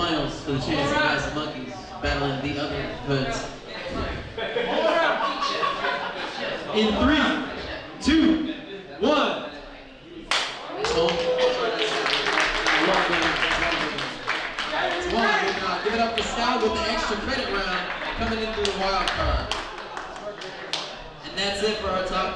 finals for the chance to pass the monkeys, battling the other hoods. In 3, 2, 1. Give it up for Scout with the extra credit round coming in through the wild card. And that's it for our top